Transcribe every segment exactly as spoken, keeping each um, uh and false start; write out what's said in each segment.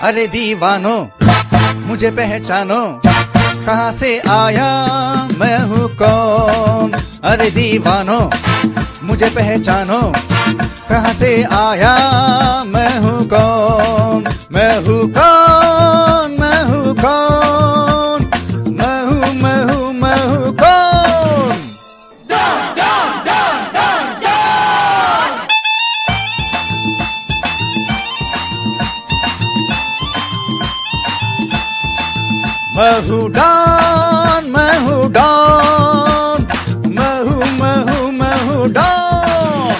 अरे दीवानो मुझे पहचानो, कहाँ से आया मैं हूँ कौन। अरे दीवानो मुझे पहचानो, कहाँ से आया मैं हूँ कौन। मैं हूँ कौन, मैं हूँ कौन, मैं हूँ मैं हूँ मैं हूँ कौन। मैं हूँ डॉन, मैं हूँ डॉन, मैं हूँ मैं हूँ मैं हूँ डॉन।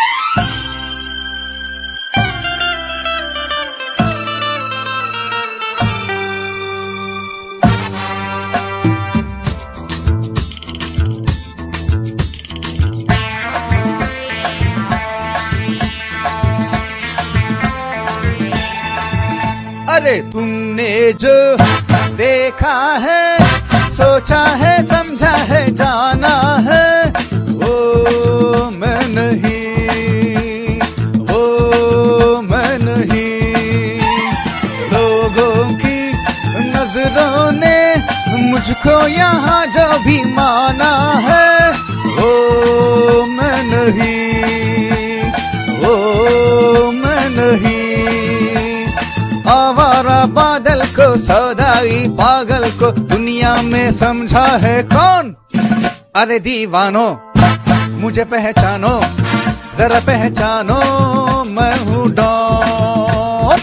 अरे तुमने जो देखा है, सोचा है, समझा है, जाना है, वो मैं नहीं, वो मैं नहीं। लोगों की नजरों ने मुझको यहाँ जो भी माना है, वो मैं नहीं, वो मैं नहीं। आवारा बादल को, सौदाई पागल को दुनिया में समझा है कौन। अरे दीवानो मुझे पहचानो, जरा पहचानो, मैं हूँ डॉन।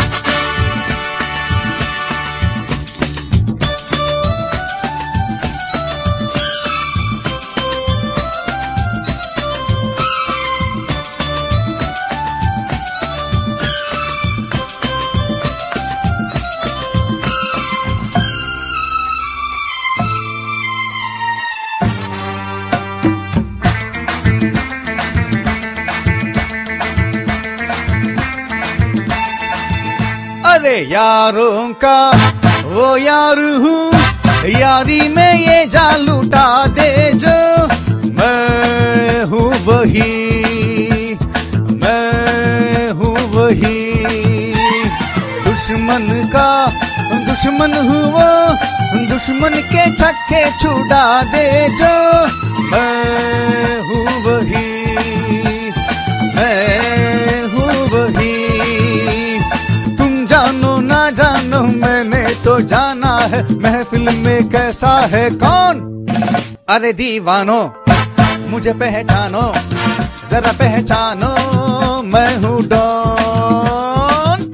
अरे यारों का वो यार हूँ, यारी में ये जान लुटा दे जो। मैं हूँ वही, मैं हूँ वही। दुश्मन का दुश्मन हूँ वो, दुश्मन के छक्के छुड़ा दे जो। मैं हूँ वही, मैं हूँ वही। जानो ना जानो मैंने तो जाना है, महफिल में कैसा है कौन। अरे दीवानो मुझे पहचानो, जरा पहचानो, मैं हूँ डॉन।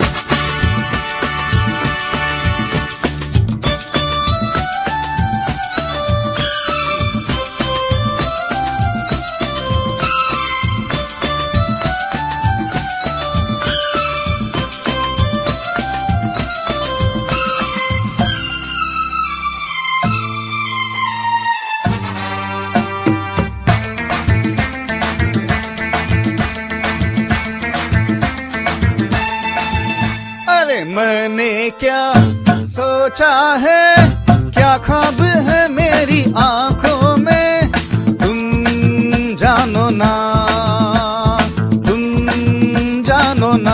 मैंने क्या सोचा है, क्या ख्वाब है मेरी आंखों में, तुम जानो ना, तुम जानो ना।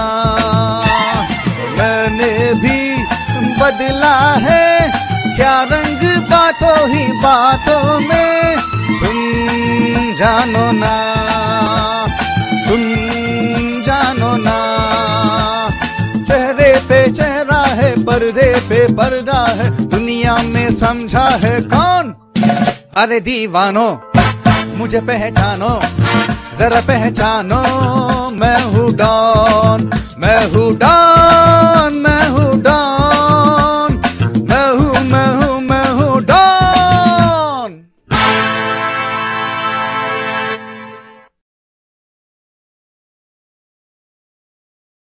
मैंने भी बदला है क्या रंग बातों ही बातों में, तुम जानो ना, तुम जानो ना। चेहरे पे चेहरा है, पर्दे पे पर्दा है, दुनिया में समझा है कौन। अरे दीवानो मुझे पहचानो, जरा पहचानो, मैं हूँ डॉन, मैं हूँ डॉन, मैं